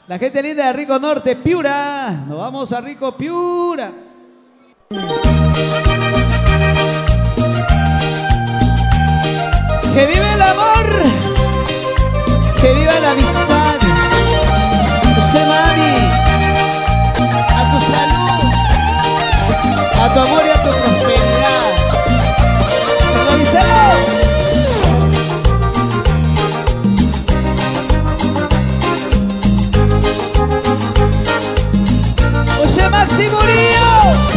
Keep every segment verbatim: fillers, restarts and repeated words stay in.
La gente linda de Rico Norte, Piura. Nos vamos a Rico Piura. Que vive el amor, que viva la amistad. José Mami, a tu salud, a tu amor y a tu prosperidad. ¡Saludíselo! José Maxi Murillo.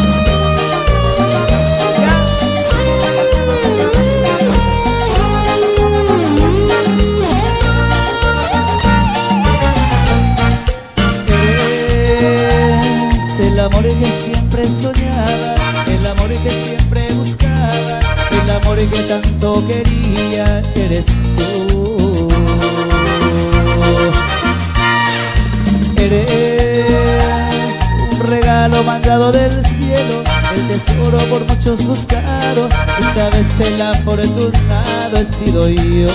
El amor que siempre soñaba, el amor que siempre buscaba, el amor que tanto quería, eres tú. Eres un regalo mandado del cielo, el tesoro por muchos buscado, esta vez el afortunado he sido yo.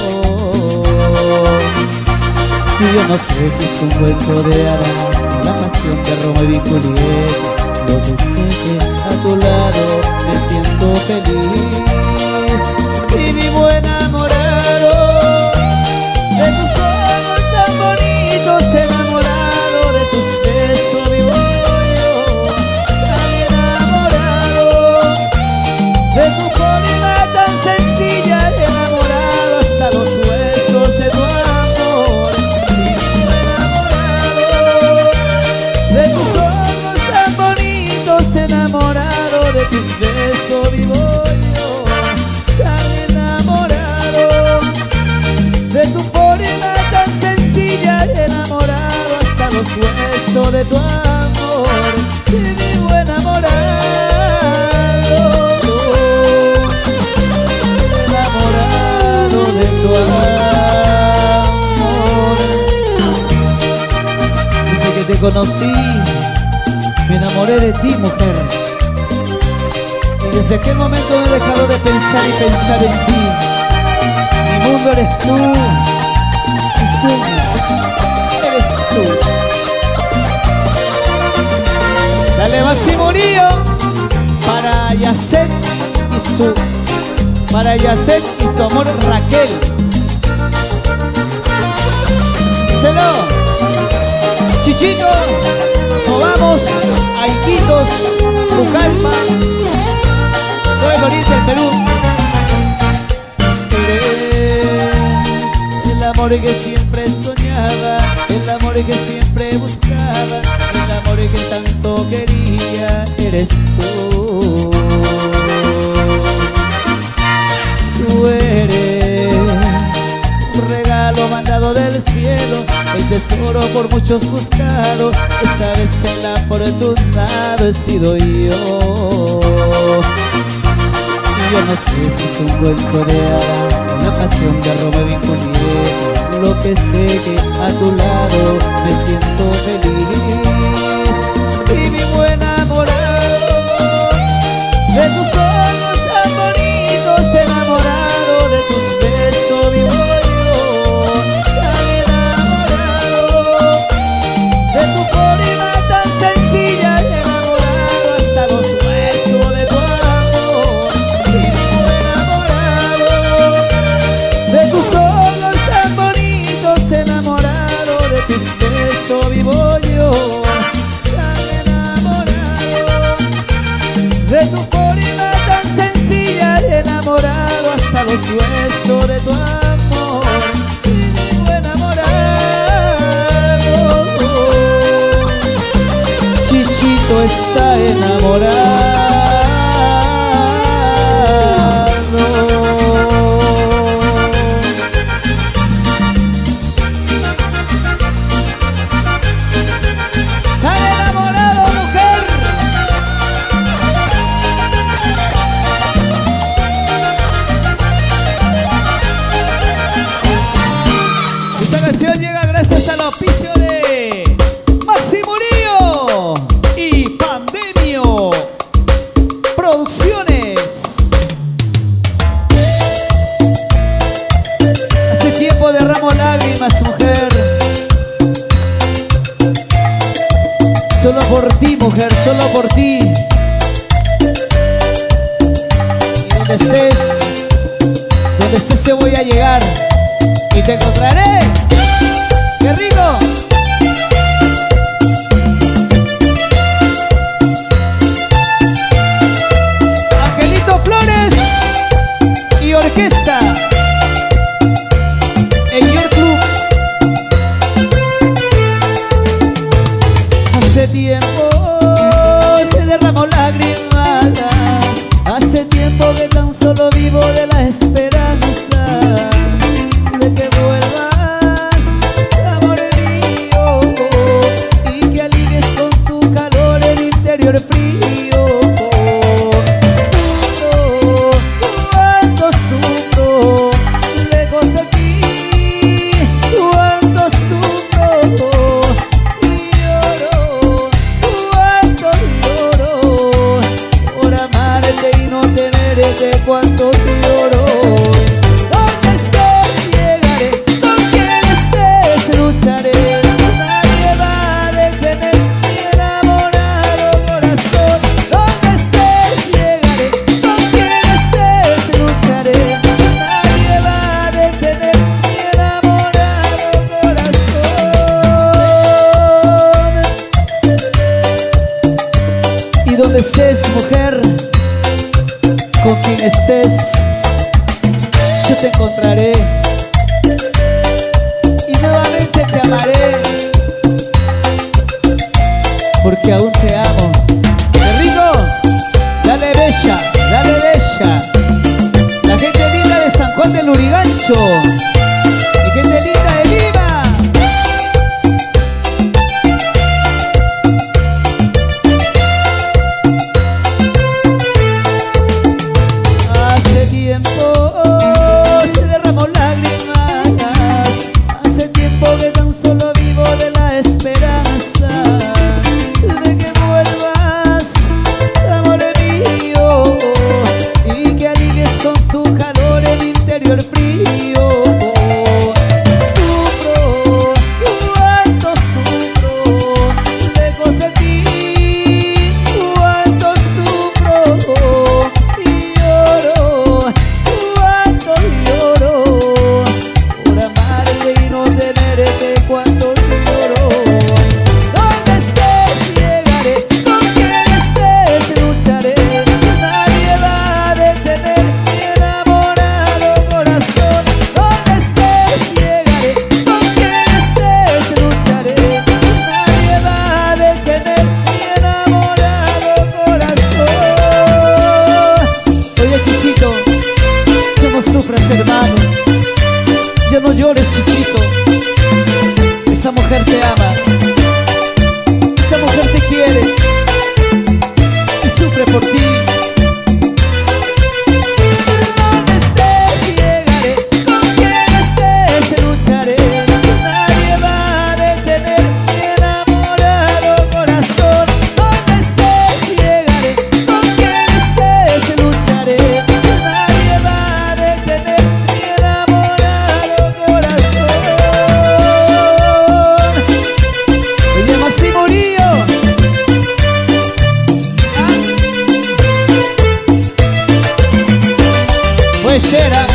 Y yo no sé si es un cuento de hadas, la pasión de Romeo y Julieta. Lo que sé que a tu lado me siento feliz y vivo enamorado de tus ojos tan bonitos, enamorado de tus besos, vivo yo tan enamorado de tu forma tan sencilla, enamorado hasta los huesos de tu amor. De tus ojos tan bonitos, enamorado de tus besos, vivo yo tan enamorado de tu forma tan sencilla, enamorado hasta los huesos de tu amor, y vivo enamorado, enamorado de tu amor. Desde que te conocí me enamoré de ti, mujer, y desde aquel momento no he dejado de pensar y pensar en ti. Mi mundo eres tú, mis sueños eres tú. Dale Maxi Murillo para Yacet y su para Yacet y su amor Raquel. Díselo, Chichito. Nos vamos a Iquitos, Pucallpa, todo el oriente del Perú. Eres el amor que siempre soñaba, el amor que siempre buscaba, el amor que tanto quería, eres tú. Tú eres un regalo mandado del cielo, el tesoro por muchos buscado, esta vez el afortunado he sido yo. Y yo no sé si es un cuento de hadas, la pasión de Romeo y Julieta. Lo que sé que a tu lado me siento feliz y vivo enamorado de tus ojos tan bonitos, enamorado de tus besos, vivo de tu forma tan sencilla, enamorado hasta los huesos de tu amor, y vivo enamorado de tus ojos tan bonitos, enamorado de tus besos, vivo yo tan enamorado de tu forma tan sencilla, enamorado hasta los huesos de tu amor, y vivo enamorado. Chichito está enamorado. Está enamorado, mujer. Esta canción llega gracias al auspicio de Maxi Murillo y Pandemia. Solo por ti, mujer, solo por ti. Y donde estés, donde estés yo voy a llegar y te encontraré. ¡Qué rico! Angelito Flores y orquesta en York Club. Hace tiempo se derramó lágrimas, hace tiempo que tan solo vivo de la esperanza de que vuelvas, amor mío, y que alivie con tu calor el interior frío. Sufro, cuánto sufro, lejos de ti, cuánto sufro, y lloro, cuánto lloro, por amarte y no tenerte, cuánto lloro. Donde estés llegaré, con quien estés lucharé, nadie va a detener mi enamorado corazón. Donde estés llegaré, con quien estés lucharé, nadie va a detener mi enamorado corazón. Y donde estés, mujer, con quien estés, yo te encontraré y nuevamente te amaré, porque aún te amo. ¡Qué rico! Dale bella, dale bella. La gente linda de San Juan del Lurigancho, mi gente linda de Lima. Hace tiempo se derramó lágrimas, hace tiempo que tan solo vivo de la esperanza de que vuelvas, amor mío, y que alivies con tu calor el interior frío. Sufro, cuánto sufro, lejos de ti, cuánto sufro, y lloro, cuánto lloro, por amarte y no tenerte, cuánto lloro. Donde estés llegaré, con quien estés lucharé, nadie va a detener mi enamorado corazón. Donde estés llegaré, con quien estés lucharé, nadie va a detener mi enamorado corazón. Oye, Chichito, ya no sufras, hermano, ya no llores, Chichito. Esa mujer te ama, esa mujer te quiere y sufre por ti. Donde estés llegaré, con quien estés lucharé, nadie va a detener mi enamorado corazón. Donde estés llegaré, con quien estés lucharé, nadie va a detener mi enamorado corazón. Oye, Maxi Murillo, pues era